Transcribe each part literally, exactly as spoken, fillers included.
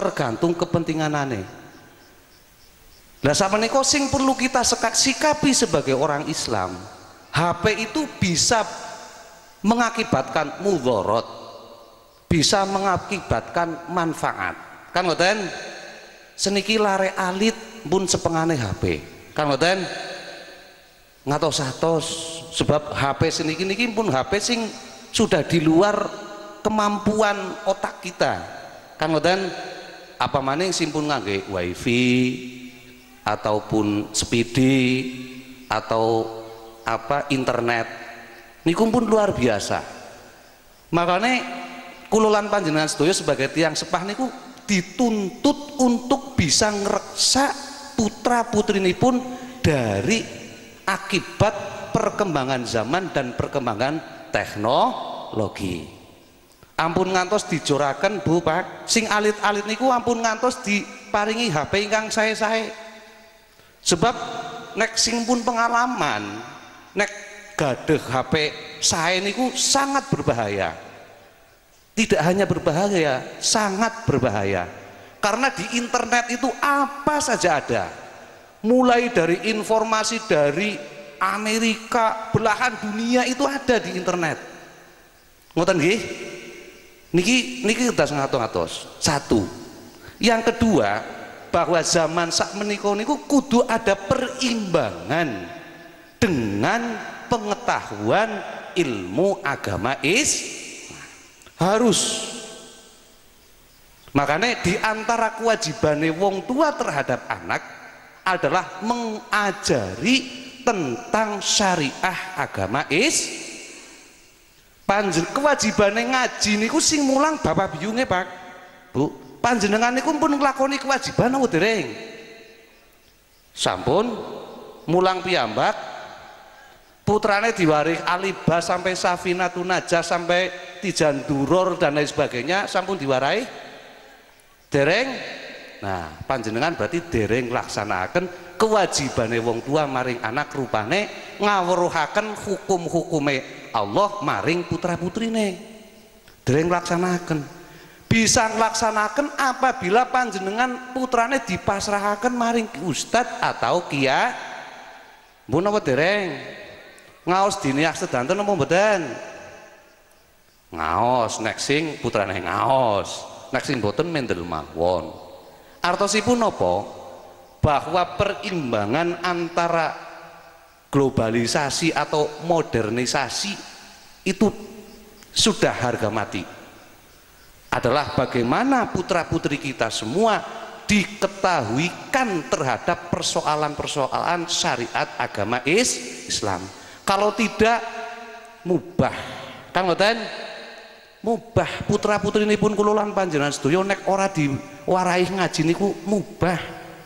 tergantung kepentinganane. Lah sakmenika sing perlu kita sikapi sebagai orang Islam, H P itu bisa mengakibatkan mudharat, bisa mengakibatkan manfaat. Kan ngoten? Seniki lare alit pun sepengane H P. Kan ngoten? Ngatos-atos sebab H P seniki niki pun H P sing sudah di luar kemampuan otak kita. Kan ngoten? Apa maning simpun ngangge wifi ataupun speedy atau apa internet niku pun luar biasa. Makanya kululan panjenengan sedaya sebagai tiang sepah niku dituntut untuk bisa ngreksa putra putrinipun dari akibat perkembangan zaman dan perkembangan teknologi. Ampun ngantos dijoraken Bu Pak, sing alit-alit niku ampun ngantos diparingi H P ingkang sae-sae. Sebab nek sing pun pengalaman, nek gadeh H P sae niku sangat berbahaya. Tidak hanya berbahaya, sangat berbahaya. Karena di internet itu apa saja ada. Mulai dari informasi dari Amerika, belahan dunia itu ada di internet. Ngoten nggih? Niki niki kita ngatos-ngatos. Satu. Yang kedua, bahwa zaman sak menika niku kudu ada perimbangan dengan pengetahuan ilmu agama is harus. Makanya di antara kewajibannya wong tua terhadap anak adalah mengajari tentang syariah agama is panjen kewajibannya ngaji niku sing mulang bapak biyunge Pak Bu, panjenengan niku pun nglakoni kewajiban apa dereng? Sampun mulang piyambak, putrane diwaris Alibas sampai Safinatun Najah sampai Tijan Duror dan lain sebagainya sampun diwarai dereng. Nah panjenengan berarti dereng laksanakan kewajibannya wong tua maring anak rupane ngawruhaken hukum-hukume Allah maring putra putrine dereng laksanakan. Bisa nglaksanakan apabila panjenengan putrane dipasrahaken maring ustadz atau kia. Mbun apa dereng? Ngaos diniah sedanten apa mboten? Ngaos, nek sing putrane ngaos, nek sing mboten mendel mawon. Artosipun napa? Bahwa perimbangan antara globalisasi atau modernisasi itu sudah harga mati. Adalah bagaimana putra putri kita semua diketahuikan terhadap persoalan-persoalan syariat agama is Islam. Kalau tidak mubah, kan ngoten? Mubah putra putri ini pun kula lan panjenengan sedaya nek ora diwarahi ngaji niku mubah.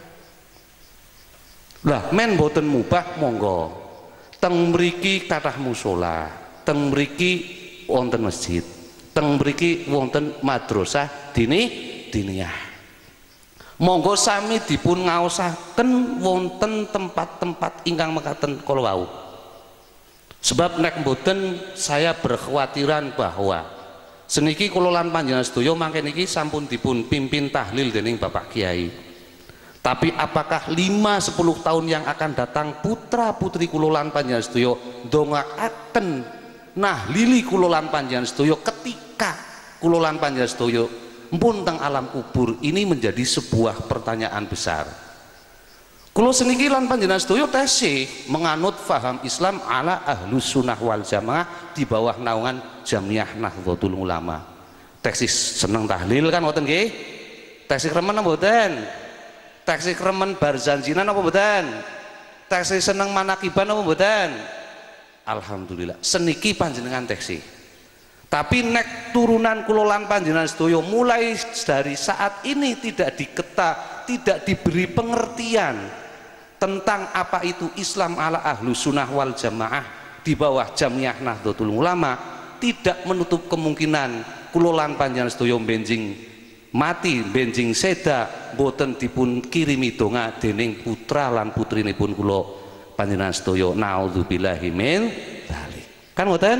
Lah men boten mubah monggo. Teng mriki kathah musala, teng mriki wonten masjid, teng mriki wonten madrasah dini diniyah. Monggo sami dipun ngaosaken wonten tempat-tempat ingkang mekaten kala wau. Sebab nek mboten saya berkhawatiran bahwa seniki kula lan panjenengan sedaya mangke niki sampun dipun pimpin tahlil dening Bapak Kiai. Tapi apakah lima sepuluh tahun yang akan datang putra putri kula lan panjenengan sedaya ndongaaken nahlili kula lan panjenengan sedaya ketika kula lan panjenengan sedaya mpun teng alam kubur, ini menjadi sebuah pertanyaan besar. Kula seniki lan panjenengan sedaya tesih menganut faham Islam ala ahlus sunnah wal jamaah di bawah naungan Jamiah Nahdlatul Ulama. Teksis seneng tahlil kan ngoten nggih? Teksis remen apa mboten? Teksis remen barzanjinan apa mboten? Teksis seneng manakiban apa mboten? Alhamdulillah seniki panjenengan teksis. Tapi nek turunan kula lan panjenengan sedaya mulai dari saat ini tidak diketa, tidak diberi pengertian tentang apa itu Islam ala ahlus sunnah wal jamaah di bawah Jamiah Nahdlatul Ulama, tidak menutup kemungkinan kula lan panjenengan sedaya benjing mati, benjing seda boten dipun kirimi donga dening putra lan putrinipun kula panjenengan sedaya. Naudzubillahi min dzalik. Kan ngoten?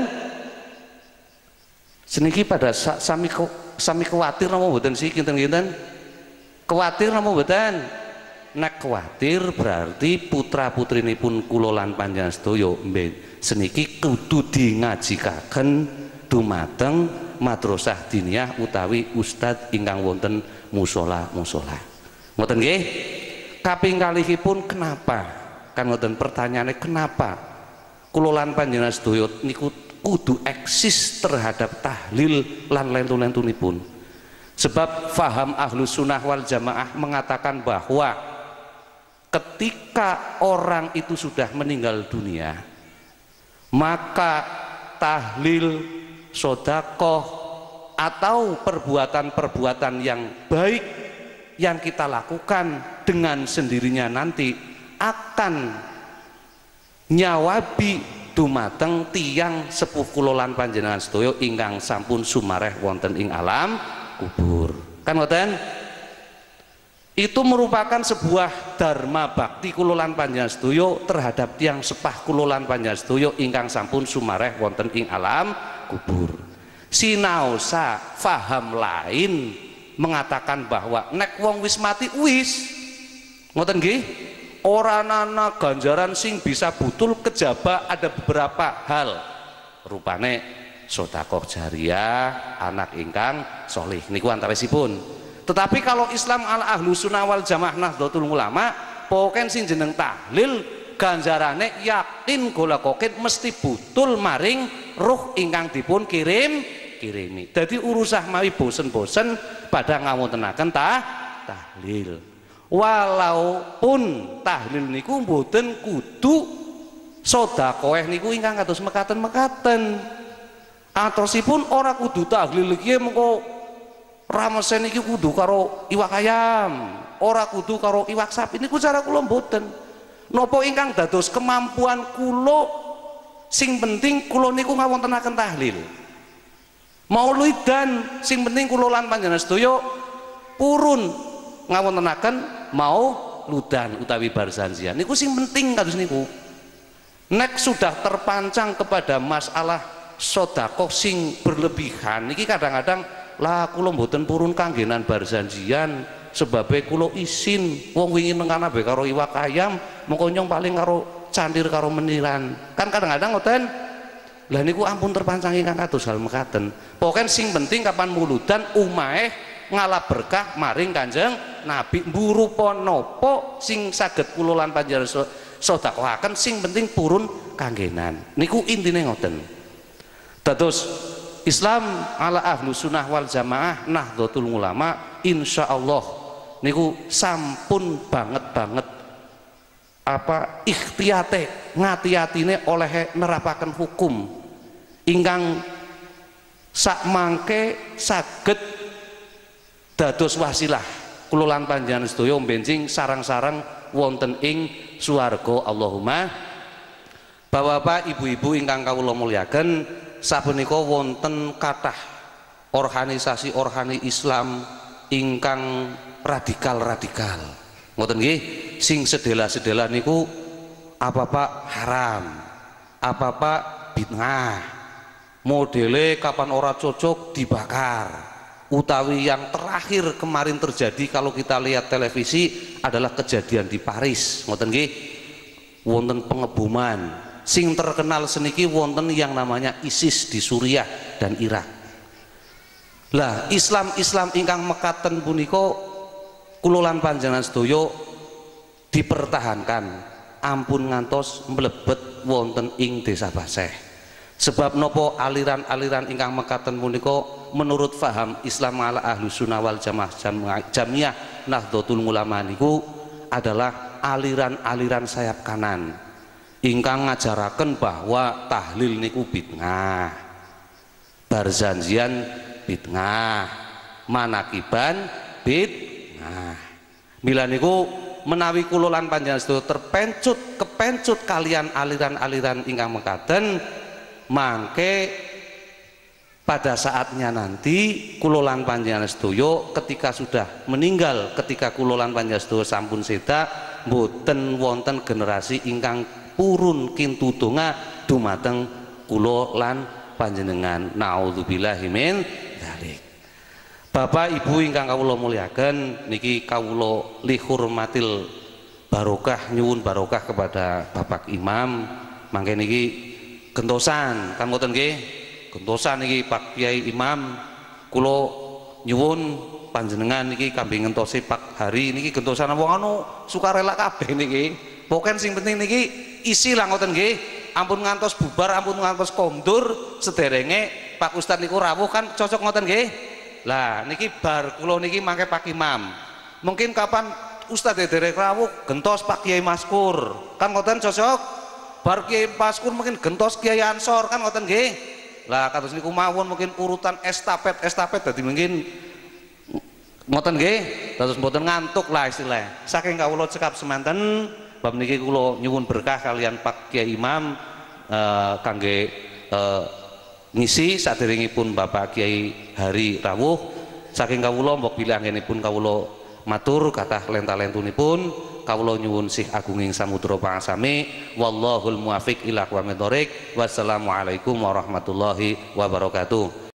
Seniki pada sami sami kuwatir napa mboten sih kinten-kinten? Kuwatir napa mboten? Nek kuwatir berarti putra putrinipun kula lan panjenengan sedaya seniki kudu dingajikaken dumateng madrasah diniyah utawi ustadz ingkang wonten mushola-mushola. Ngoten nggih. Kaping kalihipun kenapa? Kan ngoten pertanyaannya kenapa kula lan panjenengan sedaya niku kudu eksis terhadap tahlil lan lentu-lentunipun. Sebab faham Ahlus Sunnah wal Jamaah mengatakan bahwa ketika orang itu sudah meninggal dunia, maka tahlil, sodakoh, atau perbuatan-perbuatan yang baik yang kita lakukan dengan sendirinya nanti akan nyawabi dumateng tiang sepuh kula lan panjenengan sedaya ingkang sampun sumareh wonten ing alam kubur. Kan ngoten? Itu merupakan sebuah dharma bakti kula lan panjenengan sedaya terhadap tiang sepah kula lan panjenengan sedaya ingkang sampun sumareh wonten ing alam kubur. Sinaosa faham lain mengatakan bahwa nek wong wis mati wis ngoten nggih, ora ana ganjaran sing bisa butul kejaba ada beberapa hal rupane sedekah jariyah, anak ingkang solih niku antawisipun. Tetapi kalau Islam ala ahlu sunnah wal jamaah Nahdlatul Ulama poken sing jeneng tahlil ganjarane yakin gola kokin mesti butul maring ruh ingkang dipun kirim kirimi. Jadi urusah mawi bosen-bosen pada ngawontenaken tah tahlil. Walaupun tahlil niku mboten kudu sedekah niku ingkang kados mekaten-mekaten. Atosipun ora kudu tahlil iki mengko ramesen iki kudu karo iwak ayam, ora kudu karo iwak sapi. Niku cara kula mboten. Napa ingkang dados kemampuan kula sing penting kula niku ngawontenaken tahlil. Maulidan sing penting kula lan panjenengan sedaya purun ngawontenaken mauludan utawi barzanzian. Niku sing penting kados niku. Nek sudah terpancang kepada masalah sedekah sing berlebihan niki kadang-kadang lah kula mboten purun kanggenan barzanjian sebabe kula isin wong wingi nengana be karo iwak ayam mengko nyong paling karo candir karo meniran. Kan kadang-kadang ngoten. Lah niku ampun terpancang ingkang kados hal mekaten. Pokoke sing penting kapan muludan umahe ngalap berkah maring Kanjeng Nabi mburupa napa sing saged kula lan panjenengan sedekahaken sing penting purun kanggenan. Niku intine ngoten. Dados Islam ala ahlu sunnah wal jamaah Nahdlatul Ulama insya Allah niku sampun banget-banget apa ikhtiyate ngati-atine oleh nerapaken hukum ingkang sak mangke saged dados wasilah kula lan panjenengan sedaya benjing sarang-sarang wonten ing swarga. Allahumma. Bapak-bapak, ibu-ibu ingkang kawula mulyaken, sapunika wonten kathah organisasi organisasi Islam ingkang radikal-radikal. Ngoten nggih, sing sedela-sedela niku apa-apa haram, apa-apa bid'ah. Modele kapan ora cocok dibakar. Utawi yang terakhir kemarin terjadi kalau kita lihat televisi adalah kejadian di Paris. Ngoten nggih, wonten pengebuman. Sing terkenal seniki wonten yang namanya ISIS di Suriah dan Irak. Lah Islam-Islam ingkang mekaten punika kula lan panjenengan sedaya dipertahankan ampun ngantos mlebet wonten ing desa Baseh. Sebab nopo aliran-aliran ingkang mekaten punika menurut faham Islam ala ahlu sunnah wal jamaah jamiah Nahdlatul Ulama niku adalah aliran-aliran sayap kanan ingkang ngajaraken bahwa tahlil niku bid'ah, barzanjian bid'ah, manakiban bid'ah. Mila niku menawi kula lan panjenengan sedaya terpencut kepencut kalian aliran-aliran ingkang mekaten, mangke pada saatnya nanti kula lan panjenengan sedaya ketika sudah meninggal, ketika kula lan panjenengan sedaya sampun seda, mboten wonten generasi ingkang purun kintu donga dumateng kula lan panjenengan. Naudzubillahi min dzalik. Bapak Ibu ingkang kawula muliaken, niki kawula lihurmatil barokah nyuwun barokah kepada Bapak Imam. Mangke niki gentosan kan ngoten nggih. Gentosan niki Pak Kiai Imam kula nyuwun panjenengan niki kambing ngentosi Pak Hari niki gentosan wong anu sukarela kabeh niki. Pokoke sing penting niki isi lah ngoten nggih. Ampun ngantos bubar, ampun ngantos kondur sederenge Pak Ustadz niku rawuh kan cocok ngoten nggih. Lah niki bar kula niki mangke Pak Imam. Mungkin kapan Ustadz derek rawuh gentos Pak Kiai Maskur. Kan ngoten cocok. Bar Kiai Maskur mungkin gentos Kiai Ansor kan ngoten nggih. Lah kados niku mawon mungkin urutan estafet estafet dadi mungkin ngoten nggih. Terus mboten ngantuk lah istilah. Saking kawula cekap semanten bab niki kula nyuwun berkah kalian Pak Kiai Imam uh, kangge uh, ngisi saderengipun Bapak Kiai Hari rawuh. Saking kawula mbok bilih anggenipun kawula matur kathah lenta-lentunipun kawula nyuwun sih agunging samudra pangasami wallahul muwaffiq ila aqwamit thoriq. Wassalamualaikum warahmatullahi wabarakatuh.